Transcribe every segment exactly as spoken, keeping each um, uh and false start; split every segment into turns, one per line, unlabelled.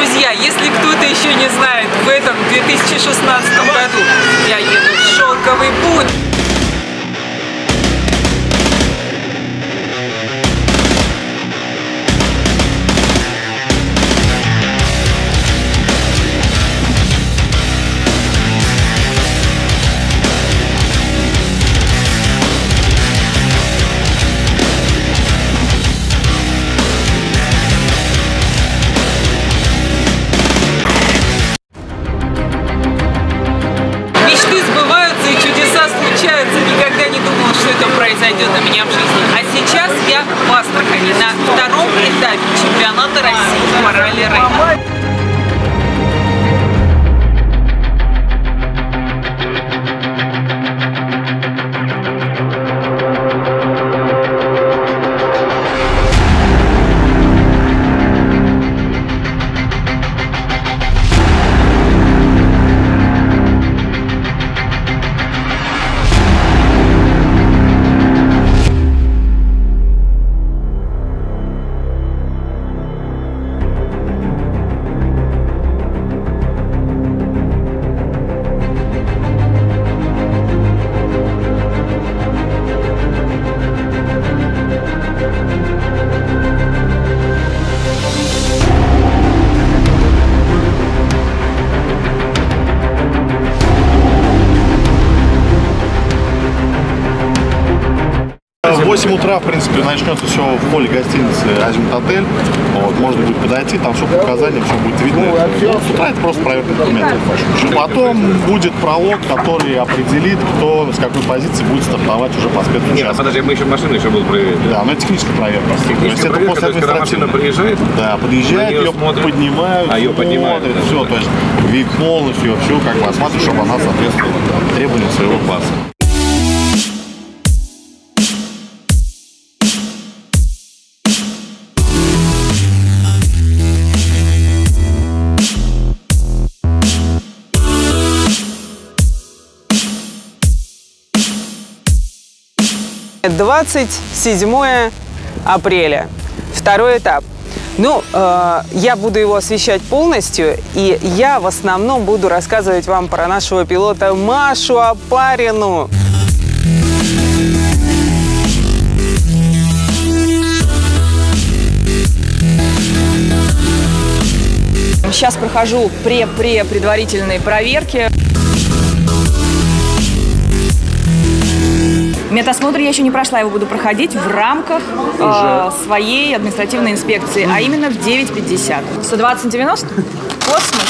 Друзья, если кто-то еще не знает, в этом две тысячи шестнадцатом году я еду в шелковый путь. Никогда не думала, что это произойдет у меня в жизни. А сейчас я в Астрахани на втором этапе чемпионата России по ралли-рейду.
В восемь утра, в принципе, начнется все в холле гостиницы Азимут Отель. Вот, можно будет подойти, там все по указаниям, все будет видно. С утра это просто проверка документов. Потом будет пролог, который определит, кто с какой позиции будет стартовать уже по спецучастку.
Нет, а подожди, мы еще машину еще будут проверять.
Да, но это техническая проверка.
Техническая
то есть проверка, это после
когда машина приезжает?
Да, подъезжает, ее смотрят, поднимают,
а ее поднимают,
смотрят, все, то есть вид полностью, все как бы осматривают, чтобы она соответствовала требованиям своего класса.
двадцать седьмое апреля. Второй этап. Ну, э, я буду его освещать полностью, и я в основном буду рассказывать вам про нашего пилота Машу Опарину.
Сейчас прохожу пре-пре-предварительные проверки. Медосмотр я еще не прошла, его буду проходить в рамках э, своей административной инспекции, а именно в девять пятьдесят. сто двадцать на девяносто? Космос.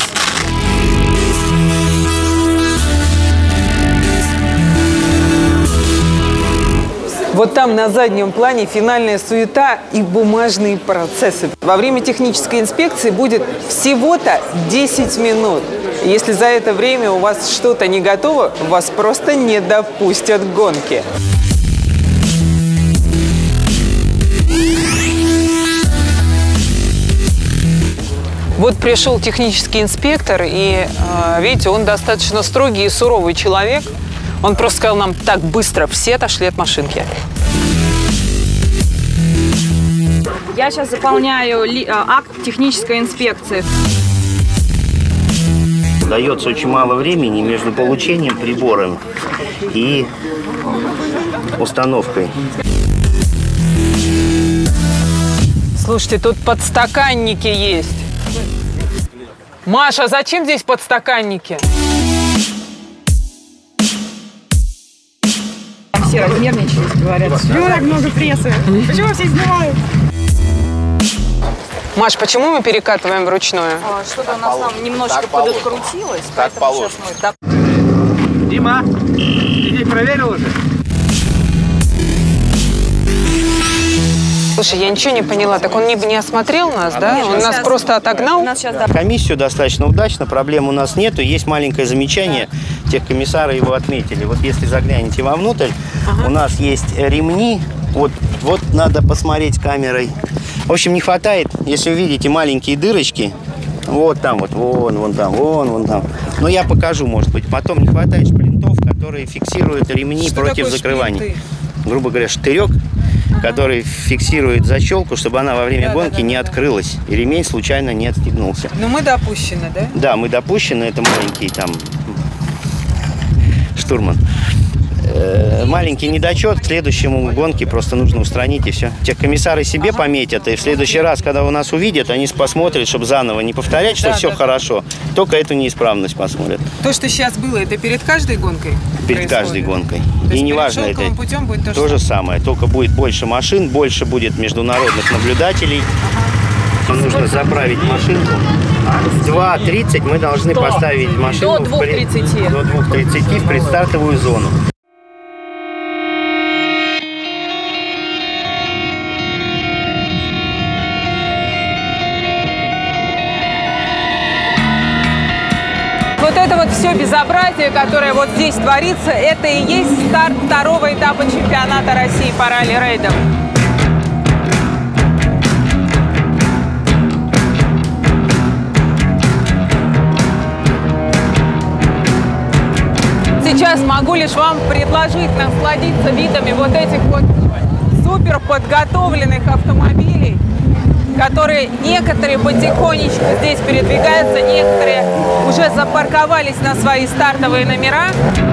Вот там на заднем плане финальная суета и бумажные процессы. Во время технической инспекции будет всего-то десять минут. Если за это время у вас что-то не готово, вас просто не допустят к гонке. Вот пришел технический инспектор, и, видите, он достаточно строгий и суровый человек. Он просто сказал нам: так, быстро, все отошли от машинки.
Я сейчас заполняю ли, акт технической инспекции.
Дается очень мало времени между получением прибора и установкой.
Слушайте, тут подстаканники есть. Маша, зачем здесь подстаканники?
Все размерничались, говорят. Почему так много прессы? Почему все снимают?
Маш, почему мы перекатываем вручную?
Что-то у нас там немножко подоткрутилось,
так
поэтому сейчас мы...
Дима, иди проверил уже?
Слушай, я ничего не поняла. Так он не, не осмотрел нас, да? Он нас просто отогнал?
Комиссию достаточно удачно, проблем у нас нету. Есть маленькое замечание, техкомиссары его отметили. Вот если заглянете вовнутрь, ага. У нас есть ремни. Вот, вот надо посмотреть камерой. В общем, не хватает, если увидите маленькие дырочки, вот там вот, вон, вон там, вон, вон там. Но я покажу, может быть. Потом не хватает шплинтов, которые фиксируют ремни. Что против закрывания. Шплинты? Грубо говоря, штырек. который фиксирует защелку, чтобы она во время
Да,
гонки
да, да,
не
да,
открылась, и ремень случайно не отстегнулся.
Но мы допущены, да?
Да, мы допущены, это маленький там штурман. Э, маленький недочет, к следующему гонке просто нужно устранить, и все. Техкомиссары себе пометят, и в следующий раз, когда у нас увидят, они посмотрят, чтобы заново не повторять, что
Да,
все
да,
хорошо, только эту неисправность посмотрят.
То, что сейчас было, это перед каждой гонкой?
Перед
происходит?
каждой гонкой.
То
И
есть
неважно
перед
это.
шелковым путем будет то,
То же самое, только будет больше машин, больше будет международных наблюдателей. Нужно заправить машинку. В два тридцать мы должны поставить машину
До двух тридцати.
до двух тридцати в предстартовую зону.
Вот это вот все безобразие, которое вот здесь творится, это и есть старт второго этапа чемпионата России по ралли-рейдам. Сейчас могу лишь вам предложить насладиться видами вот этих вот супер подготовленных автомобилей, которые некоторые потихонечку здесь передвигаются, некоторые уже запарковались на свои стартовые номера.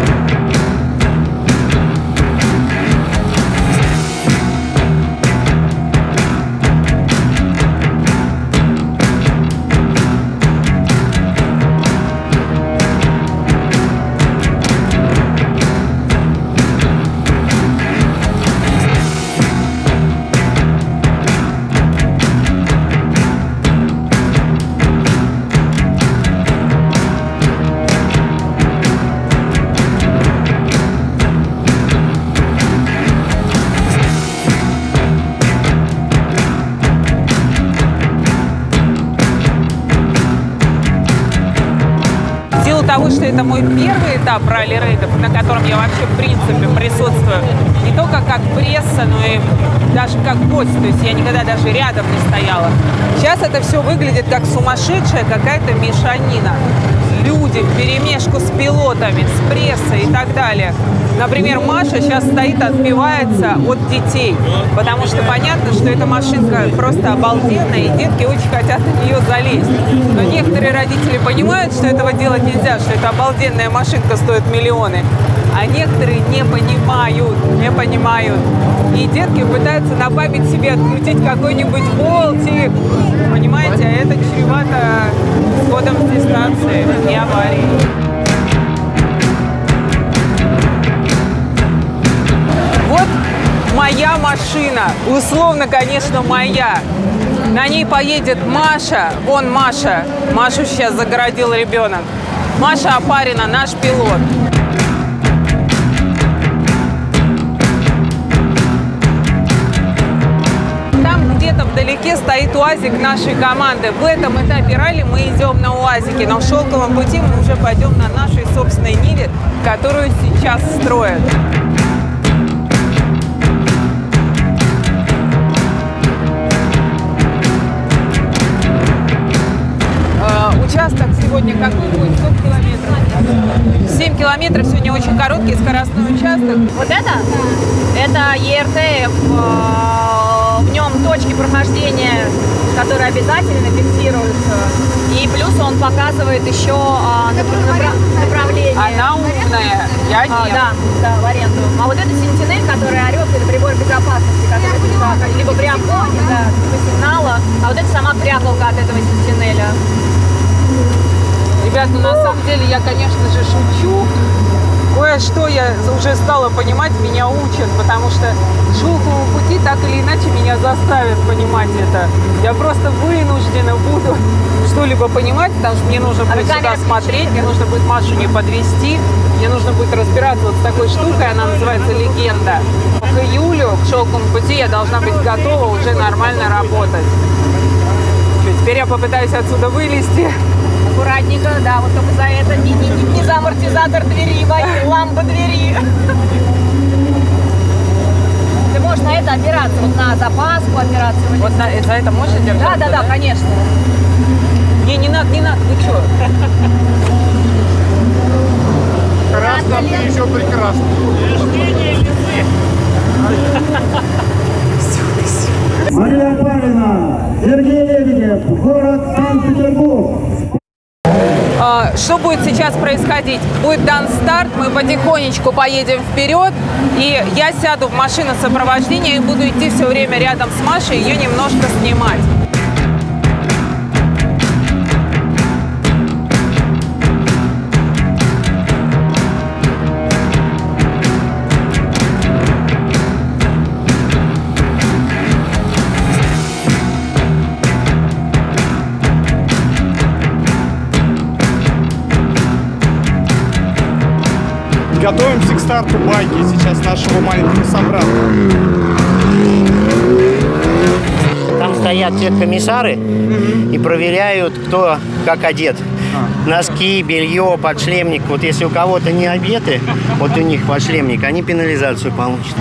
Того, что это мой первый этап ралли-рейдов, на котором я вообще в принципе присутствую не только как пресса, но и даже как гость, то есть я никогда даже рядом не стояла. Сейчас это все выглядит как сумасшедшая какая-то мешанина. Люди вперемешку с пилотами, с прессой и так далее. Например, Маша сейчас стоит, отбивается от детей, потому что понятно, что эта машинка просто обалденная, и детки очень хотят на нее залезть. Но некоторые родители понимают, что этого делать нельзя, что эта обалденная машинка стоит миллионы, а некоторые не понимают, не понимают. И детки пытаются на память себе открутить какой-нибудь болтик, понимаете, а это чревато сходом с дистанции и аварией. Вот моя машина, условно, конечно, моя. На ней поедет Маша, вон Маша, Машу сейчас загородил ребенок. Маша Опарина, наш пилот. Там где-то вдалеке стоит УАЗик нашей команды. В этом этапе ралли мы идем на УАЗике, но в шелковом пути мы уже пойдем на нашей собственной Ниве, которую сейчас строят. Участок сегодня какой будет? Сколько километров? семь километров, сегодня очень короткий скоростной участок.
Вот это? Это Е Р Т Ф. В нем точки прохождения, которые обязательно фиксируются. И плюс он показывает еще направление.
Она умная, я нет.
А, да, да, в аренду. А вот это Сентинель, который орет, это прибор безопасности, который либо при обгоне, да, по сигналу, а вот это сама пряталка от этого Сентинеля.
Ребята, ну, на самом деле я, конечно же, шучу. Кое-что я уже стала понимать, меня учат, потому что шелкового пути так или иначе меня заставят понимать это. Я просто вынуждена буду что-либо понимать, потому что мне нужно будет сюда смотреть, мне нужно будет Машу не подвести, мне нужно будет разбираться вот с такой штукой, она называется «Легенда». К июлю, к шелковому пути я должна быть готова уже нормально работать. Теперь я попытаюсь отсюда вылезти.
Аккуратненько, да, вот только за это не, не, не за амортизатор двери, лампа двери. Ты можешь на это опираться, вот на запаску опираться.
Вот на, за это можно держаться?
Да, да, да, конечно.
Не, не надо, не надо, вы что?
Красный, ты еще прекрасно.
Мария Барина, Сергей Лебедев, город Санкт-Петербург.
Что будет сейчас происходить? Будет дан старт, мы потихонечку поедем вперед, и я сяду в машину сопровождения и буду идти все время рядом с Машей, ее немножко снимать.
Готовимся к старту байки сейчас нашего маленького собрата.
Там стоят техкомиссары и проверяют, кто как одет. Носки, белье, подшлемник. Вот если у кого-то не одеты, вот у них подшлемник, они пенализацию получат.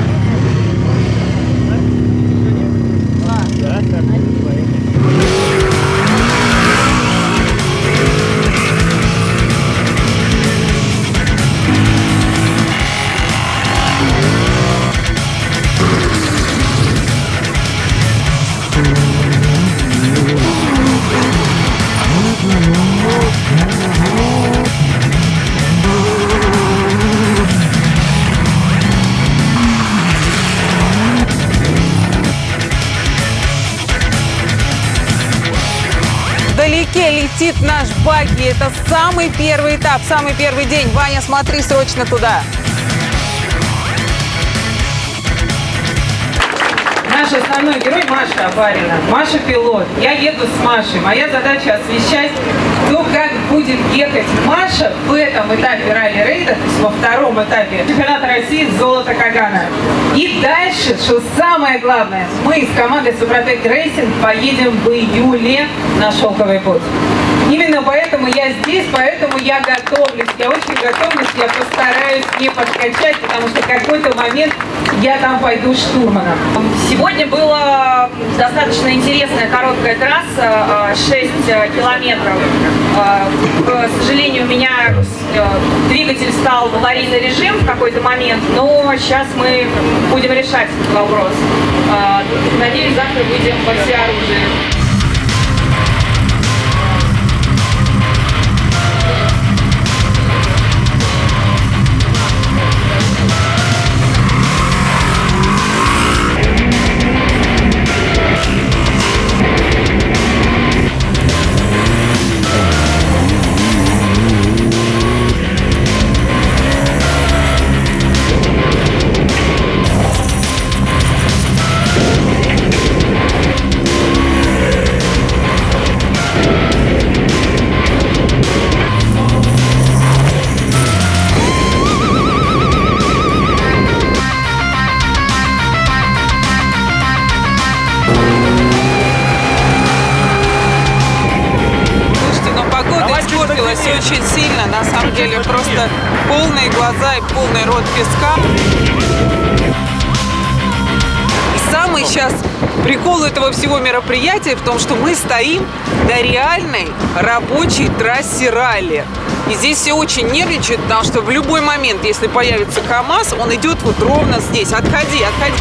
Вдалеке летит наш багги. Это самый первый этап, самый первый день. Ваня, смотри срочно туда. Наш основной герой Маша Абарина. Маша пилот. Я еду с Машей. Моя задача освещать то, как будет ехать Маша в этом этапе ралли-рейда, то есть во втором этапе чемпионата России «Золото Кагана». И дальше, что самое главное, мы с командой Супротек Рейсинг поедем в июле на шелковый путь. Именно поэтому я здесь, поэтому я готовлюсь. Я очень готовлюсь, я постараюсь не подкачать, потому что в какой-то момент я там пойду штурманом.
Сегодня была достаточно интересная короткая трасса, шесть километров. К сожалению, у меня двигатель стал в аварийный режим в какой-то момент, но сейчас мы будем решать этот вопрос. Надеюсь, завтра выйдем во всеоружие.
Очень сильно, на самом деле, просто полные глаза и полный рот песка. И самый сейчас прикол этого всего мероприятия в том, что мы стоим на реальной рабочей трассе ралли. И здесь все очень нервничают, потому что в любой момент, если появится КамАЗ, он идет вот ровно здесь. Отходи, отходи.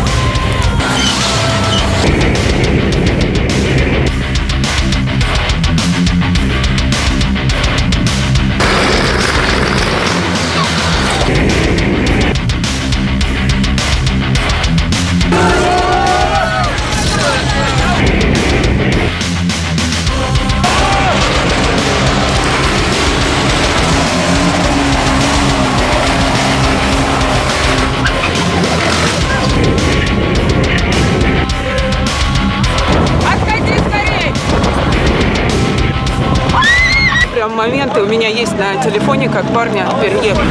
Моменты у меня есть на телефоне, как парня переехал.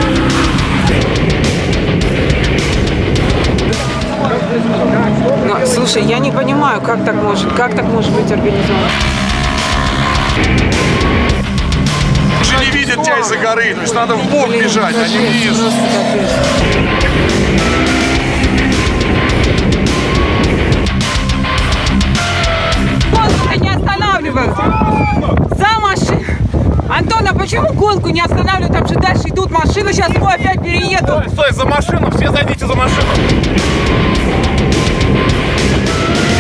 Но, слушай, я не понимаю, как так может, как так может быть организовано.
Уже не видят тебя из-за горы, то есть надо в бок бежать, а не вниз.
Гонку не останавливают. За машину. Антон, а почему гонку не останавливают? Там же дальше идут машины, сейчас мы опять переедут.
Стой, за машину, все зайдите за машину.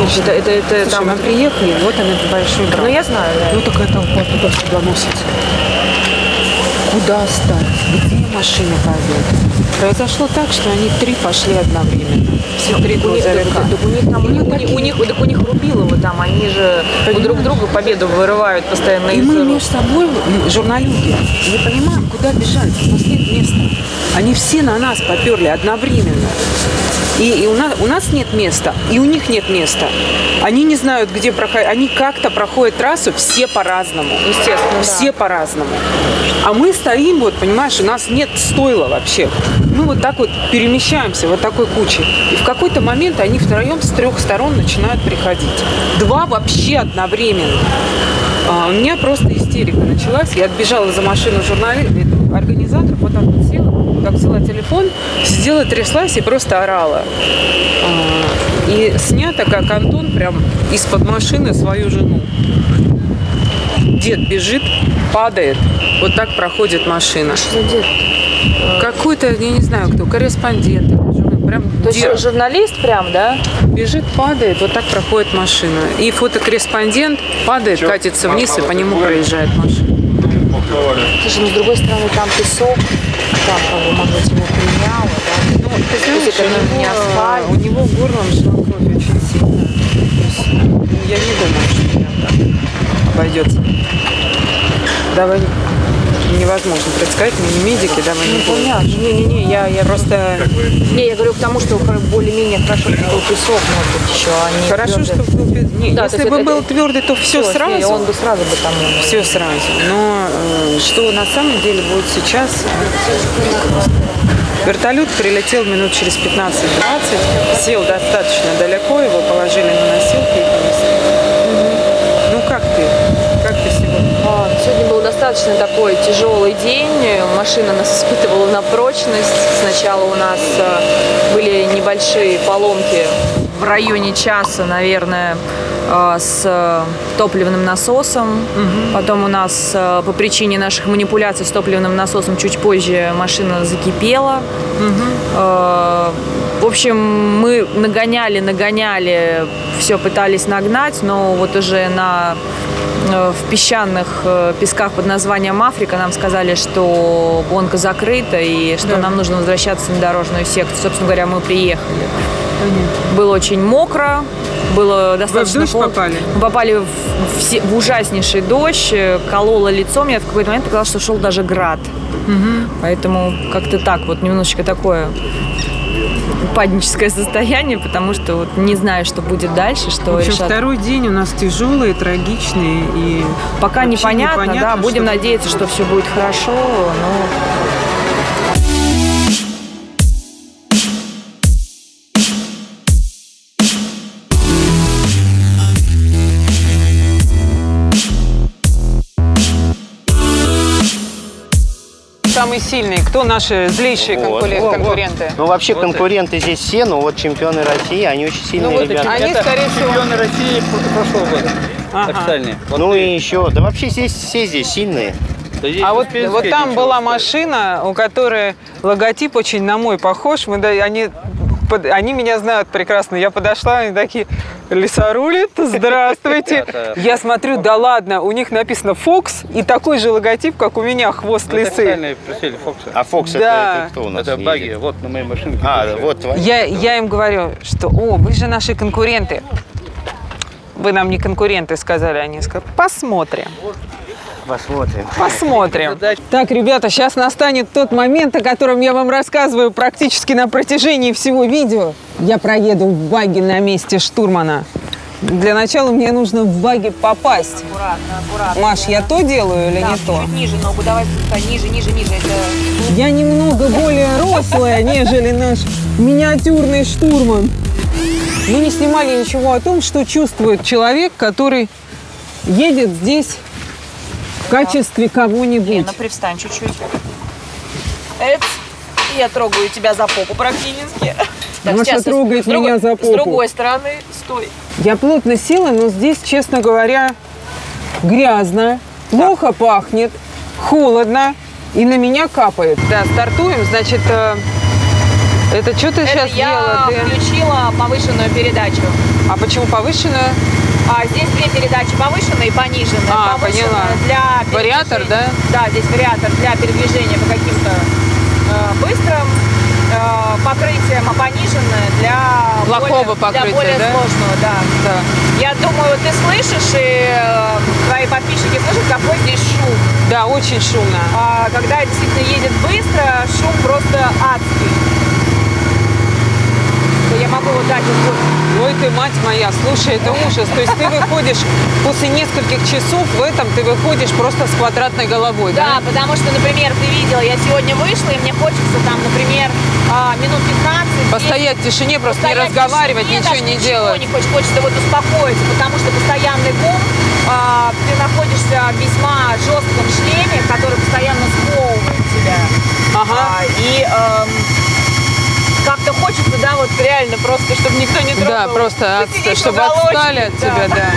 Значит, это, это
Слушай,
там...
мы приехали, вот она, большой брат.
Ну, я знаю, да.
Ну, такая толпа туда-сюда носится. Куда стать? Где машины пойдут? Произошло так, что они три пошли одновременно. Все три грузовика.
Так у них там, у них, у них, у них, так у них Рубилово там, они же у друг друга победу вырывают постоянно
И
из
мы
рук.
между собой, журналюги, не понимаем, куда бежать. У нас нет места. Они все на нас поперли одновременно. И, и у, нас, у нас нет места, и у них нет места. Они не знают, где проходить. Они как-то проходят трассу, все по-разному.
Естественно,
Все
да.
по-разному. А мы стоим, вот, понимаешь, у нас нет стойла вообще. Мы вот так вот перемещаемся, вот такой кучей. И в какой-то момент они втроем с трех сторон начинают приходить. Два вообще одновременно. А, у меня просто истерика началась. Я отбежала за машину журналиста, организатор, вот так вот села, как взяла телефон, сидела, тряслась и просто орала. А, и снято, как Антон прям из-под машины свою жену. Дед бежит, падает, вот так проходит машина.
Что за дед?
Какой-то, я не знаю кто, корреспондент. Прям
То
дед
есть журналист прям, да?
бежит, падает, вот так проходит машина. И фотокорреспондент падает, катится вниз, и по нему проезжает машина.
Слушай, ну с другой стороны там песок, там, как бы, может быть, его приняло, да?
Ну, ты знаешь,
это
у
не
него,
асфальт.
у него горлом шла кровь очень сильно. То есть, ну, я не думаю, что прям так обойдется. Давай, невозможно предсказать, мы не медики, давай не будем.
Понятно. Не-не-не, я, я
Просто
Не, я говорю к тому, что более-менее хорошо, что был песок, может быть, еще, а не
хорошо,
твердый.
что был без- не,
Да,
если
то есть
бы
это-
был
это-
твердый, то все
Всё,
сразу.
не, он бы сразу бы там...
Все сразу. Но э, что на самом деле будет сейчас? Вертолет прилетел минут через пятнадцать-двадцать, сел достаточно далеко, его положили на носилки и понесли. Ну как ты? Как ты сегодня?
А, Сегодня был достаточно такой тяжелый день. Машина нас испытывала на прочность. Сначала у нас э, были небольшие поломки в районе часа, наверное, э, с э, топливным насосом. Потом у нас э, по причине наших манипуляций с топливным насосом чуть позже машина закипела. Э, В общем, мы нагоняли, нагоняли, все пытались нагнать, но вот уже на в песчаных песках под названием Африка нам сказали, что гонка закрыта и что
Да.
нам нужно возвращаться на дорожную секцию. Собственно говоря, мы приехали. Было очень мокро, было достаточно
Вы в дождь
холодно.
попали?
Мы попали в, в се- в ужаснейший дождь, кололо лицо. Мне в какой-то момент показалось, что шел даже град. Поэтому как-то так, вот немножечко такое упадническое состояние, потому что вот не знаю, что будет дальше, что
В общем,
решат.
второй день у нас тяжелый, трагичный и
Пока
вообще
непонятно, да, будем
что
надеяться, что все будет хорошо, но...
самые сильные? Кто наши злейшие
Вот,
конкурен-
вот, вот.
конкуренты?
Ну, вообще конкуренты здесь все, но вот чемпионы России, они очень сильные
Ну, вот
ребята.
они, скорее всего...
Чемпионы России прошлого года.
Ага.
Официальные. Вот
Ну
ты-
и еще, да вообще здесь все здесь сильные.
да здесь
А вот,
Успенский
вот там
ничего
была
стоит.
машина, у которой логотип очень на мой похож. Мы, да, они, под- они меня знают прекрасно. Я подошла, они такие: лесорулит, здравствуйте. Я смотрю, да ладно, у них написано Fox и такой же логотип, как у меня, хвост
Ну, это
лисы.
официальные прицели Фокса.
А Фокс
Да.
это, это кто у нас?
Это баги,
едет?
вот на моей машинке.
А,
бывшая.
вот твои.
Я, я им говорю, что, о, вы же наши конкуренты. Вы нам не конкуренты, сказали они. Сказали, посмотрим.
Посмотрим.
Посмотрим. Так, ребята, сейчас настанет тот момент, о котором я вам рассказываю практически на протяжении всего видео. Я проеду в багги на месте штурмана. Для начала мне нужно в багги попасть.
Аккуратно, аккуратно.
Маш, я то делаю или
Да,
не то?
чуть ниже ногу, давай спускай, ниже, ниже, ниже. Это...
Я немного более рослая, нежели наш миниатюрный штурман. Мы не снимали ничего о том, что чувствует человек, который едет здесь в качестве кого-нибудь.
Лена, привстань чуть-чуть. Эц, я трогаю тебя за попу практически. Так,
Маша
сейчас,
трогает
с другой-
меня за
С
попу.
другой стороны, стой.
Я плотно села, но здесь, честно говоря, грязно, плохо пахнет, холодно и на меня капает. Да, стартуем, значит, э, Это что ты
Это
сейчас
я
сделала? Ты...
включила повышенную передачу.
А почему повышенную?
А здесь две передачи, повышенная и пониженная.
А,
повышенная
поняла.
Для
Вариатор, да?
Да, здесь вариатор для передвижения по каким-то э, быстрым э, покрытиям, а пониженная для
плохого
более,
покрытия,
для более
да?
сложного, да.
Да.
Я думаю, ты слышишь, и э, твои подписчики слышат, какой здесь шум.
Да, очень шумно.
А когда действительно едет быстро, шум просто адский. Я могу вот дать вот.
Ой, ты, мать моя, слушай, это ужас. То есть ты выходишь после нескольких часов в этом, ты выходишь просто с квадратной головой, да?
Да, потому что, например, ты видела, я сегодня вышла, и мне хочется там, например, минут пятнадцать.
Постоять в тишине, просто не разговаривать,
тишине,
ничего
даже
не
ничего
делать.
не хочется, хочется вот успокоиться, потому что постоянный гул, а, ты находишься в весьма жестком шлеме, который постоянно сковывает тебя.
Ага.
А, и эм, как-то хочется, да, вот реально просто, чтобы никто не трогал.
Да, просто,
Посидеть
от, чтобы
в уголочке,
отстали от
да.
тебя, да.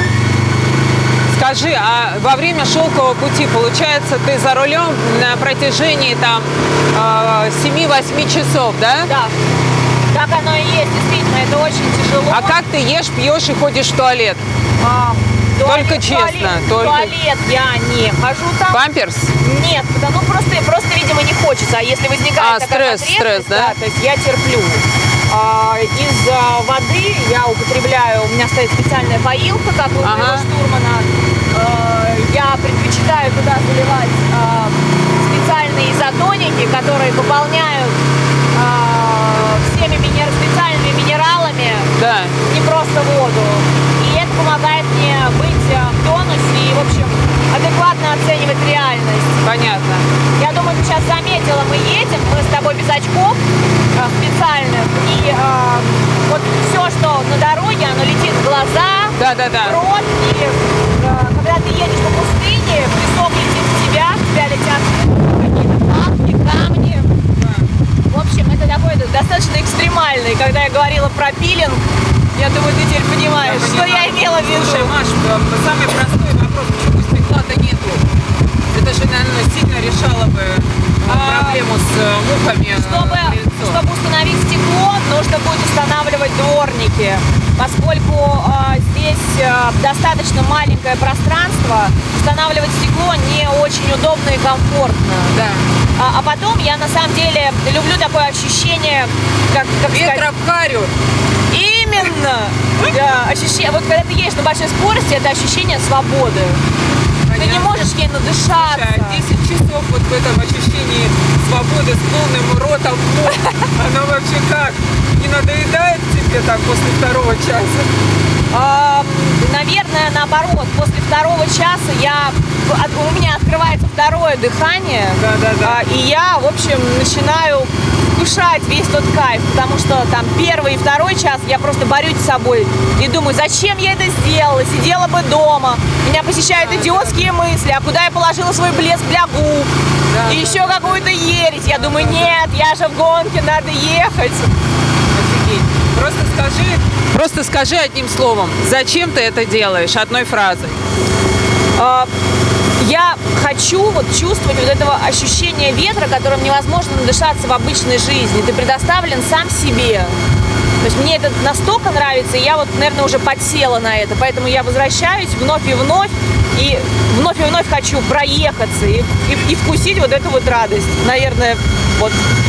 Скажи, а во время шелкового пути, получается, ты за рулем на протяжении там семи-восьми часов, да?
Да. Так оно и есть, действительно, это очень тяжело.
А как ты ешь, пьешь и ходишь в туалет?
А,
Только
туалет,
честно,
туалет,
только-
туалет я не хожу там.
Памперс?
Нет, потому просто, просто, видимо, не хочется. А если возникает
А,
такая
стресс,
потребность,
стресс, да?
то есть я терплю. А, из а, воды я употребляю, у меня стоит специальная поилка, как у
Ага.
моего штурмана. А, я предпочитаю туда заливать а, специальные изотоники, которые пополняют а, всеми минер... специальными минералами,
Да.
не просто воду. И это помогает мне быть а, в тонусе и, в общем, адекватно оценивать реальность.
Понятно.
Я думаю, ты сейчас заметила, мы едем, мы с тобой без очков а, специальных, и а, вот все, что на дороге, оно летит в глаза,
Да, да, да.
в рот, и а, когда ты едешь по пустыне, песок летит в тебя, в тебя летят какие-то камни, камни. В общем, это такой достаточно экстремальный. Когда я говорила про пилинг, я думаю, ты теперь понимаешь,
Я
что
понимаю.
я имела в виду.
Слушай, Маш, самый простой вопрос, почему стекла-то нету? Это же, наверное, сильно решало бы
А,
проблему с э, мухами. э,
Чтобы,
крыльцо.
чтобы установить стекло, нужно будет устанавливать дворники, поскольку а, здесь а, достаточно маленькое пространство, устанавливать стекло не очень удобно и комфортно.
Да.
А, а потом я на самом деле люблю такое ощущение, как, как сказать,
Ветра в харю.
именно да, ощущение, вот когда ты едешь на большой скорости, это ощущение свободы. Ты не можешь ей надышаться.
Слушай, а десять часов вот в этом ощущении свободы с полным ротом, оно вообще как? Не надоедает тебе так после второго часа?
А, наверное, наоборот, после второго часа я, у меня открывается второе дыхание,
Да, да, да.
а, и я, в общем, начинаю вкушать весь тот кайф, потому что там первый и второй час я просто борюсь с собой и думаю, зачем я это сделала, сидела бы дома, меня посещают идиотские мысли, а куда я положила свой блеск для губ,
Да,
и
да,
еще какую-то ересь, я думаю, нет, я же в гонке, надо ехать.
Офигеть. Просто скажи, просто скажи одним словом, зачем ты это делаешь, одной фразой.
А, Я хочу вот чувствовать вот этого ощущения ветра, которым невозможно надышаться в обычной жизни. Ты предоставлен сам себе. То есть мне это настолько нравится, и я вот, наверное, уже подсела на это. Поэтому я возвращаюсь вновь и вновь, и вновь и вновь хочу проехаться и, и, и вкусить вот эту вот радость. Наверное, вот.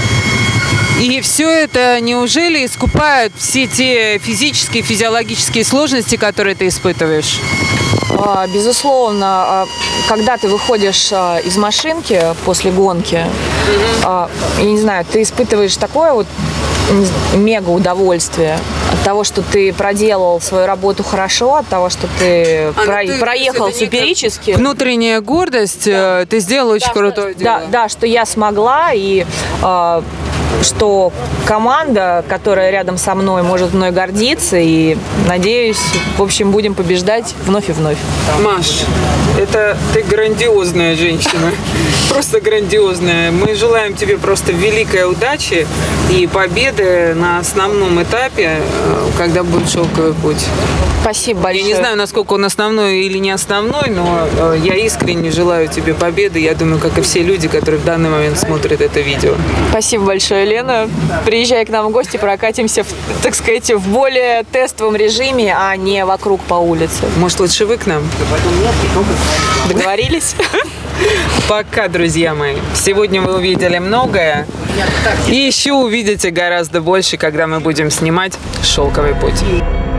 И все это неужели искупает все те физические, физиологические сложности, которые ты испытываешь?
А, Безусловно, а, когда ты выходишь а, из машинки после гонки, а, я не знаю, ты испытываешь такое вот не знаю, мега удовольствие от того, что ты проделал свою работу хорошо, от того, что ты,
А, ну
про-
ты-
проехал
то есть это некая
суперически.
Внутренняя гордость, э, ты сделал очень
Да,
крутое
что,
дело.
да, да, что я смогла, и э, что команда, которая рядом со мной, может мной гордиться, и, надеюсь, в общем, будем побеждать вновь и вновь.
Маш, это ты грандиозная женщина, просто грандиозная. Мы желаем тебе просто великой удачи и победы на основном этапе. когда будет шелковый путь.
Спасибо большое.
Я не знаю, насколько он основной или не основной, но э, я искренне желаю тебе победы. Я думаю, как и все люди, которые в данный момент смотрят это видео.
Спасибо большое, Лена. Приезжай к нам в гости, прокатимся, в, так сказать, в более тестовом режиме, а не вокруг по улице.
Может, лучше вы к нам?
Договорились?
Пока, друзья мои. Сегодня вы увидели многое. И еще увидите гораздо больше, когда мы будем снимать «Шелковый путь».